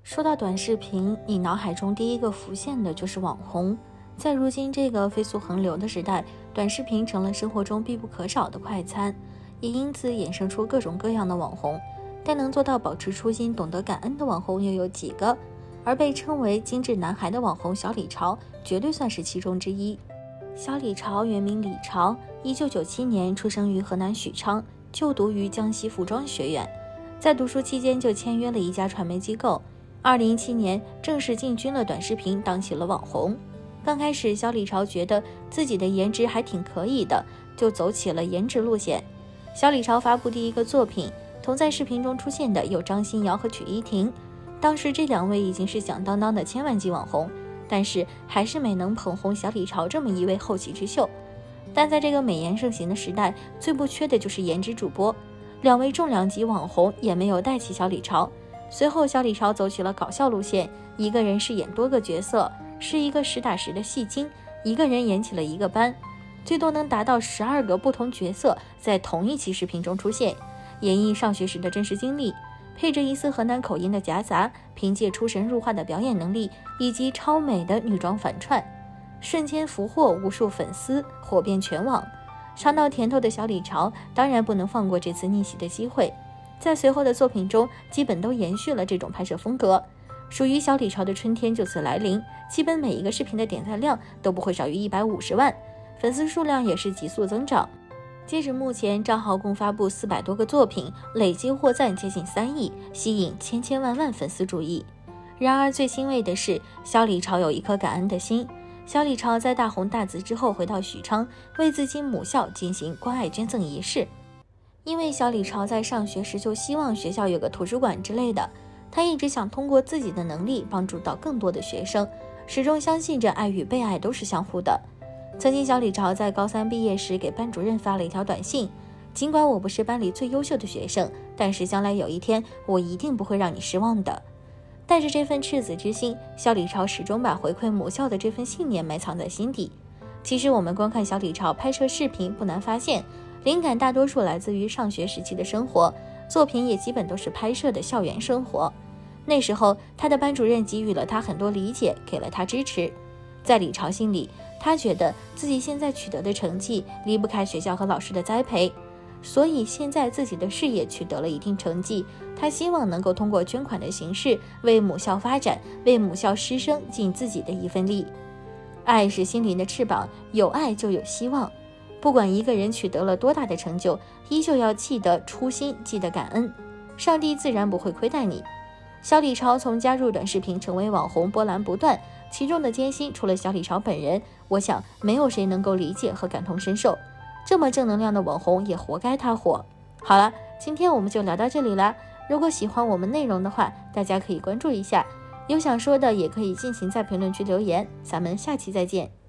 说到短视频，你脑海中第一个浮现的就是网红。在如今这个飞速横流的时代，短视频成了生活中必不可少的快餐，也因此衍生出各种各样的网红。但能做到保持初心、懂得感恩的网红又有几个？而被称为精致男孩的网红小李潮，绝对算是其中之一。小李潮原名李潮，1997年出生于河南许昌，就读于江西服装学院。在读书期间就签约了一家传媒机构。2017年正式进军了短视频，当起了网红。刚开始，小李潮觉得自己的颜值还挺可以的，就走起了颜值路线。小李潮发布第一个作品，同在视频中出现的有张新瑶和曲依婷。当时这两位已经是响当当的千万级网红，但是还是没能捧红小李潮这么一位后起之秀。但在这个美颜盛行的时代，最不缺的就是颜值主播。两位重量级网红也没有带起小李潮。随后小李潮走起了搞笑路线，一个人饰演多个角色，是一个实打实的戏精，一个人演起了一个班，最多能达到12个不同角色在同一期视频中出现，演绎上学时的真实经历，配着一丝河南口音的夹杂，凭借出神入化的表演能力以及超美的女装反串，瞬间俘获无数粉丝，火遍全网。尝到甜头的小李潮当然不能放过这次逆袭的机会，在随后的作品中基本都延续了这种拍摄风格。属于小李潮的春天就此来临，基本每一个视频的点赞量都不会少于150万，粉丝数量也是急速增长。截止目前，账号共发布400多个作品，累计获赞接近3亿，吸引千万粉丝注意。然而最欣慰的是，小李潮有一颗感恩的心。小李潮在大红大紫之后回到许昌，为自己母校进行关爱捐赠仪式。因为小李潮在上学时就希望学校有个图书馆之类的，他一直想通过自己的能力帮助到更多的学生，始终相信着爱与被爱都是相互的。曾经小李潮在高3毕业时给班主任发了一条短信，尽管我不是班里最优秀的学生，但是将来有一天我一定不会让你失望的。带着这份赤子之心，小李潮始终把回馈母校的这份信念埋藏在心底。其实我们观看小李潮拍摄视频，不难发现灵感大多数来自于上学时期的生活，作品也基本都是拍摄的校园生活。那时候他的班主任给予了他很多理解，给了他支持。在李潮心里，他觉得自己现在取得的成绩离不开学校和老师的栽培，所以现在自己的事业取得了一定成绩，他希望能够通过捐款的形式为母校发展，为母校师生尽自己的一份力。爱是心灵的翅膀，有爱就有希望。不管一个人取得了多大的成就，依旧要记得初心，记得感恩，上帝自然不会亏待你。小李潮从加入短视频成为网红波澜不断，其中的艰辛除了小李潮本人，我想没有谁能够理解和感同身受。这么正能量的网红也活该他火。好了，今天我们就聊到这里啦。如果喜欢我们内容的话，大家可以关注一下，有想说的也可以尽情在评论区留言，咱们下期再见。